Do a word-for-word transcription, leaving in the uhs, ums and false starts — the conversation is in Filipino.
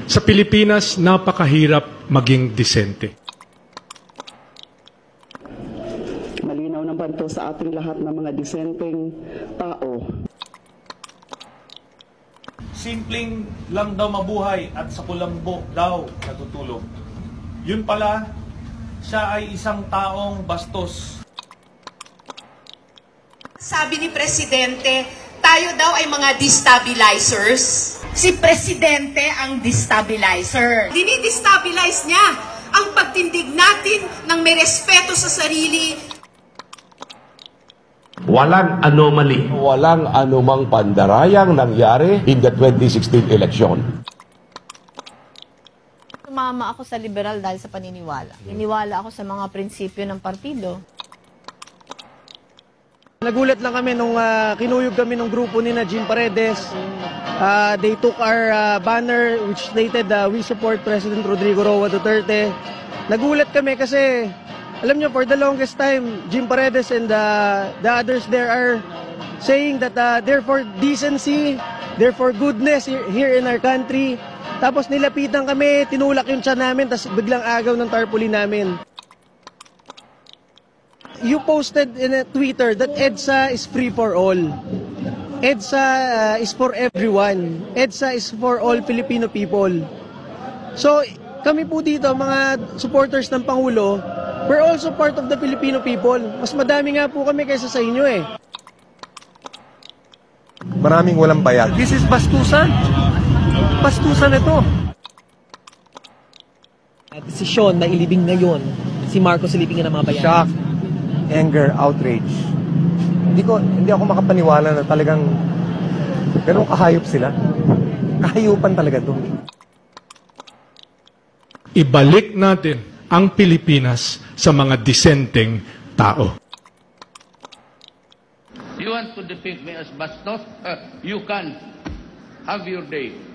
Sa Pilipinas, napakahirap maging disente. Malinaw naman to sa ating lahat ng mga disenteng tao. Simpleng lang daw mabuhay at sa kulambo daw natutulog. Yun pala, siya ay isang taong bastos. Sabi ni Presidente, tayo daw ay mga destabilizers. Si Presidente ang destabilizer. Dinidestabilize niya ang pagtindig natin ng may respeto sa sarili. Walang anomaly. Walang anumang pandarayang nangyari in the twenty sixteen election. Tumama ako sa liberal dahil sa paniniwala. Niniwala ako sa mga prinsipyo ng partido. Nagulat lang kami nung uh, kinuyog kami ng grupo ni na Jim Paredes. Uh, they took our uh, banner which stated uh, we support President Rodrigo Roa Duterte. Nagulat kami kasi alam nyo, for the longest time, Jim Paredes and uh, the others there are saying that uh, they're for decency, they're for goodness here, here in our country. Tapos nilapitan kami, tinulak yung tiyan namin, tapos biglang agaw ng tarpaulin namin. You posted in a Twitter that EDSA is free for all. EDSA uh, is for everyone. EDSA is for all Filipino people. So, kami po dito, mga supporters ng Pangulo, we're also part of the Filipino people. Mas madami nga po kami kaysa sa inyo eh. Maraming walang bayad. This is bastusan. Bastusan ito. Desisyon na ilibing ngayon si Marcos ilibingin ng mga bayan. Shock, anger, outrage. Hindi ko hindi ako makapaniwala na talagang ganun kahayop sila. Kahayupan talaga 'to. Ibalik natin ang Pilipinas sa mga disenteng tao. You want to depict me as bastos? Uh, you can have your day.